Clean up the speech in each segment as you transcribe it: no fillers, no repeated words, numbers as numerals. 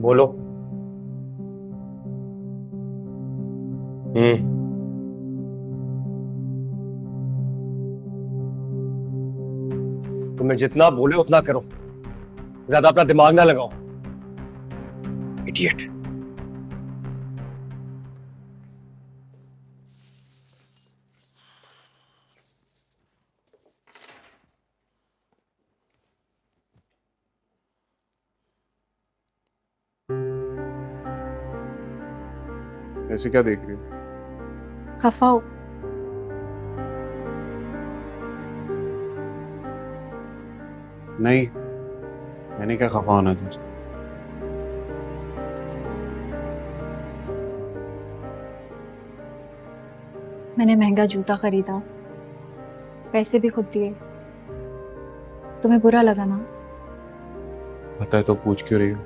बोलो। तुम्हें जितना बोले उतना करो, ज्यादा अपना दिमाग ना लगाओ। इडियट। ऐसे क्या देख रही हो? खफा हो? नहीं, मैंने क्या खफा होना तुमसे? मैंने महंगा जूता खरीदा, पैसे भी खुद दिए, तुम्हें बुरा लगा ना? पता है तो पूछ क्यों रही हो?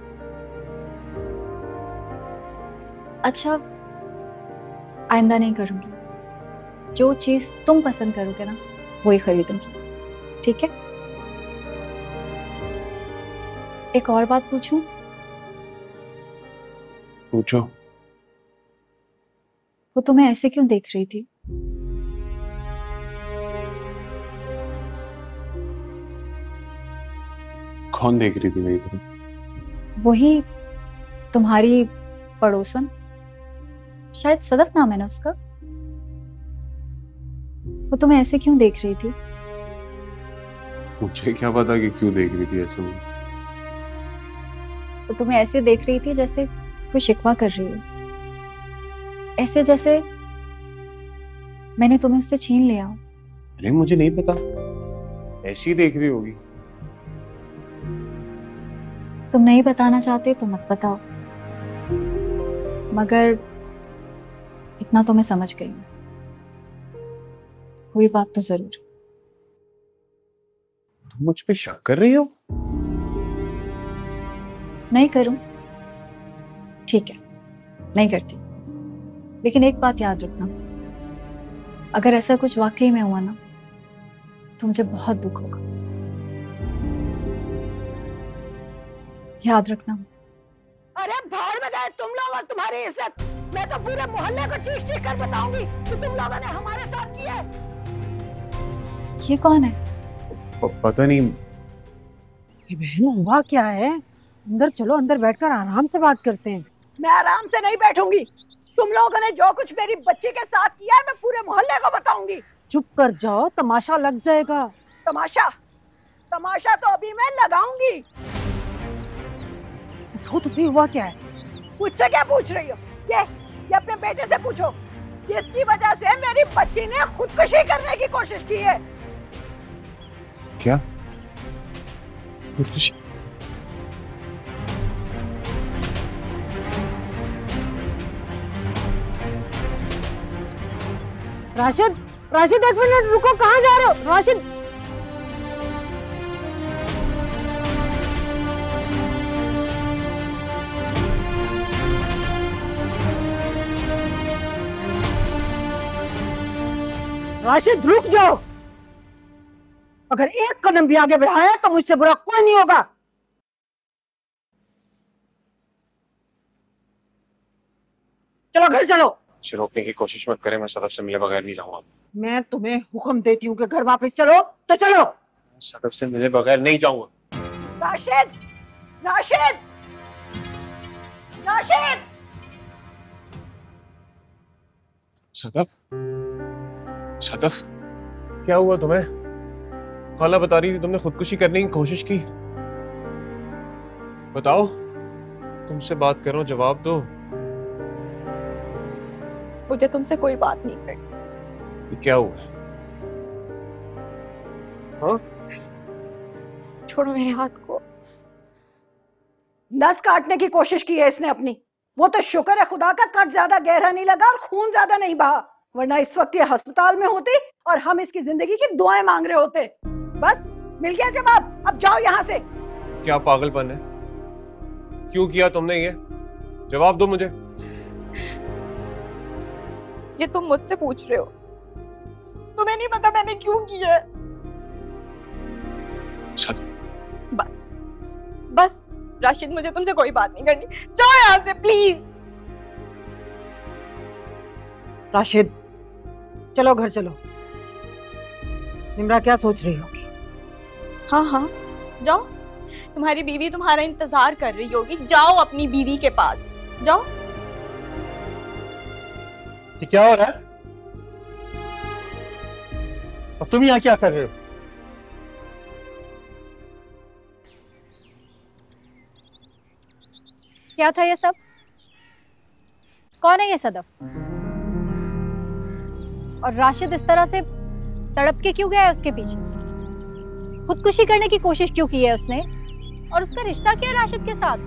अच्छा, आइंदा नहीं करूंगी। जो चीज तुम पसंद करोगे ना वही खरीदूंगी, ठीक है? एक और बात पूछूं? पूछो। वो तुम्हें ऐसे क्यों देख रही थी? कौन देख रही थी मेरी तरफ? वही तुम्हारी पड़ोसन, शायद सदफ नाम है ना उसका। वो तुम्हें ऐसे क्यों देख रही थी? मुझे क्या पता कि क्यों देख रही थी ऐसे मुझे। वो तुम्हें ऐसे देख रही थी जैसे कोई शिकवा कर रही हो, ऐसे जैसे मैंने तुम्हें उससे छीन लिया हो। अरे मुझे नहीं पता, ऐसी देख रही होगी। तुम नहीं बताना चाहते तो मत बताओ, मगर इतना तो मैं समझ गई हूँ, कोई बात तो जरूर। तुम मुझ पे शक कर रही हो? नहीं करूं? ठीक है, नहीं करती। लेकिन एक बात याद रखना, अगर ऐसा कुछ वाकई में हुआ ना तो मुझे बहुत दुख होगा, याद रखना। अरे भाड़ में गए तुम लोग और तुम्हारी इज्जत। मैं तो पूरे मोहल्ले को चीख चीख कर बताऊंगी कि तुम लोगों ने हमारे साथ किया है। ये कौन है? पता नहीं। ये बहन हुआ क्या है? अंदर चलो, अंदर बैठकर आराम से बात करते हैं। मैं आराम से नहीं बैठूंगी। तुम लोगों ने जो कुछ मेरी बच्ची के साथ किया है मैं पूरे मोहल्ले को बताऊंगी। चुप कर जाओ, तमाशा लग जाएगा। तमाशा? तमाशा तो अभी मैं लगाऊंगी। तो तुझे हुआ क्या है? मुझसे क्या पूछ रही हो? ये अपने बेटे से पूछो, जिसकी वजह से मेरी बच्ची ने खुदकुशी करने की कोशिश की है। क्या खुदकुशी? राशिद, राशिद एक मिनट रुको, कहाँ जा रहे हो? राशिद, राशिद रुक जाओ। अगर एक कदम भी आगे बढ़ाया तो मुझसे बुरा कोई नहीं होगा। चलो घर चलो। उसे रोकने की कोशिश मत करें, मैं सदफ से मिले बगैर नहीं जाऊंगा। मैं तुम्हें हुक्म देती हूँ कि घर वापस चलो तो चलो। सदफ से मिले बगैर नहीं जाऊंगा। राशिद, राशिद, राशिद। सदफ, सदफ, क्या हुआ तुम्हें? खाला बता रही थी तुमने खुदकुशी करने की कोशिश की। बताओ, तुमसे बात कर रहा हूं, जवाब दो। मुझे तुमसे कोई बात नहीं करनी। ये क्या हुआ? हाँ? छोड़ो मेरे हाथ को। नस काटने की कोशिश की है इसने अपनी। वो तो शुक्र है खुदा का कट ज्यादा गहरा नहीं लगा और खून ज्यादा नहीं बहा, वरना इस वक्त ये अस्पताल में होती और हम इसकी जिंदगी की दुआएं मांग रहे होते। बस मिल गया जवाब, अब जाओ यहाँ से। क्या पागलपन है? क्यों किया तुमने ये? जवाब दो मुझे। ये तुम मुझसे पूछ रहे हो? तुम्हें नहीं पता मैंने क्यों किया है? सदफ, बस बस राशिद, मुझे तुमसे कोई बात नहीं करनी, जाओ यहाँ से प्लीज। राशिद, चलो घर चलो। निम्रा क्या सोच रही होगी? हाँ हाँ जाओ, तुम्हारी बीवी तुम्हारा इंतजार कर रही होगी, जाओ अपनी बीवी के पास जाओ। ये क्या हो रहा है? और तुम यहाँ क्या कर रहे हो? क्या था ये सब? कौन है ये सदफ? और राशिद इस तरह से तड़प के क्यों गया है उसके पीछे? खुदकुशी करने की कोशिश क्यों की है उसने? और उसका रिश्ता क्या है राशिद के साथ?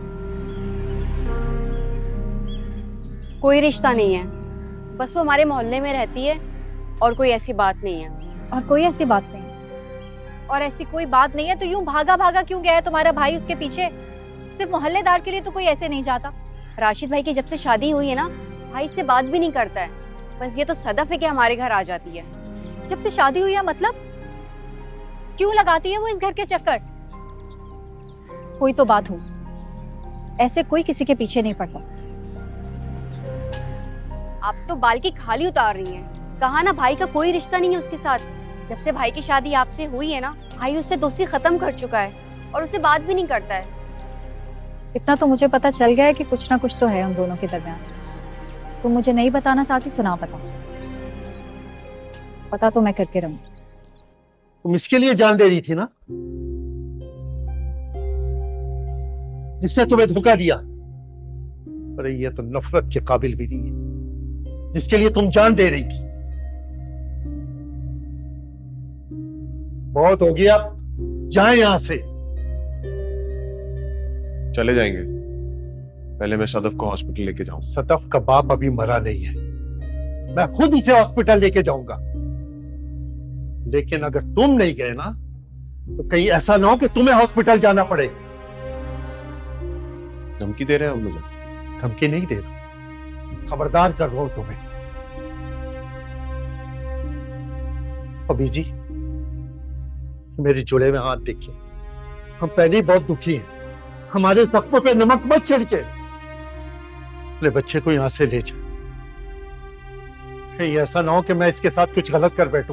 कोई रिश्ता नहीं है, बस वो हमारे मोहल्ले में रहती है और कोई ऐसी बात नहीं है। और कोई ऐसी बात नहीं, और ऐसी कोई बात नहीं है तो यूं भागा भागा क्यों गया है तुम्हारा भाई उसके पीछे? सिर्फ मोहल्लेदार के लिए तो कोई ऐसे नहीं जाता। राशिद भाई की जब से शादी हुई है ना, भाई से बात भी नहीं करता है। बस ये तो सदफ है कि हमारे घर आ जाती है। जब से शादी हुई है मतलब? क्यों लगाती है वो इस घर के चक्कर? कोई तो बात हो, ऐसे कोई किसी के पीछे नहीं पड़ता। आप तो बाल की खाली उतार रही हैं। कहा ना भाई का कोई रिश्ता नहीं है उसके साथ। जब से भाई की शादी आपसे हुई है ना, भाई उससे दोस्ती खत्म कर चुका है और उससे बात भी नहीं करता है। इतना तो मुझे पता चल गया है कि कुछ ना कुछ तो है उन दोनों के दरमियान। तुम मुझे नहीं बताना चाहती तो ना बताओ, पता तो मैं करके रहूं। तुम इसके लिए जान दे रही थी ना, जिसने तुम्हें धोखा दिया। अरे ये तो नफरत के काबिल भी नहीं है, जिसके लिए तुम जान दे रही थी। बहुत हो गया, जाए यहां से। चले जाएंगे, पहले मैं सदफ को हॉस्पिटल लेके जाऊं। सदफ का बाप अभी मरा नहीं है, मैं खुद इसे हॉस्पिटल लेके जाऊंगा। लेकिन अगर तुम नहीं गए ना, तो कहीं ऐसा ना हो कि तुम्हें हॉस्पिटल जाना पड़े। धमकी दे रहे हैं हम मुझे? धमकी नहीं दे रहा, खबरदार कर रहा हूं तुम्हें। अभी जी, मेरी जुड़े में हाथ देखिए, हम पहले ही बहुत दुखी हैं। हमारे जख्मों पे नमक मत छिड़के। अपने बच्चे को यहां से ले जा, कहीं ऐसा ना हो कि मैं इसके साथ कुछ गलत कर बैठूं।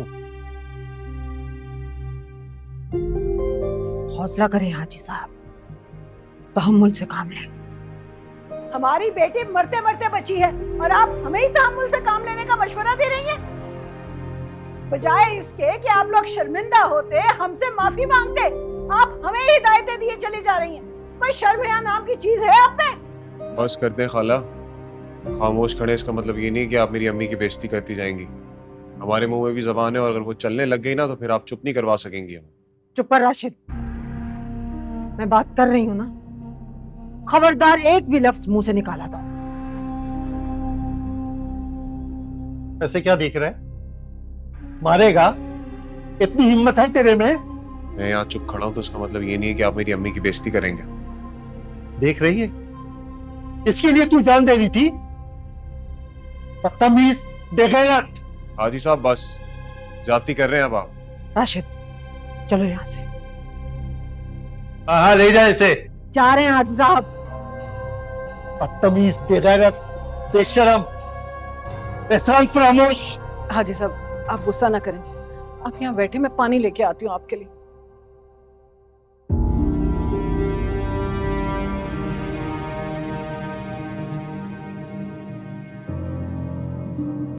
हौसला करें हाजी साहब, तहम्मुल से काम लें। हमारी बेटी मरते मरते बची है और आप हमें ही तहम्मुल से काम लेने का मशवरा दे रही हैं। बजाय इसके कि आप लोग शर्मिंदा होते, हमसे माफी मांगते, आप हमें ही हिदायतें दिए चली जा रही हैं। कोई शर्म या नाम की चीज है आप में? बस कर दें खाला, खामोश खड़े इसका मतलब ये नहीं कि आप मेरी अम्मी की बेइज्जती करती जाएंगी। हमारे मुंह में भी जबान है और अगर वो चलने लग गई ना तो फिर आप चुप नहीं करवा सकेंगी हमें। चुप कर राशिद, मैं बात कर रही हूँ ना। खबरदार एक भी लफ्ज मुंह से निकाला था। ऐसे क्या देख रहा है? मारेगा? इतनी हिम्मत है तेरे में? मैं यहाँ चुप खड़ा हूँ तो उसका मतलब ये नहीं है कि आप मेरी अम्मी की बेइज्जती करेंगे। देख रही है, इसके लिए तू जान दे रही थी? बदतमीज, बेगैरत। हाजी साहब बस, जाती कर रहे हैं अब आप। राशिद, चलो यहाँ से। हाँ ले जाए इसे। जा रहे हैं हाजी साहब। बदतमीज, बेगैरत, बेशरम, एहसान फरामोश। हाजी साहब, आप गुस्सा ना करें। आप यहाँ बैठे, मैं पानी लेके आती हूँ आपके लिए।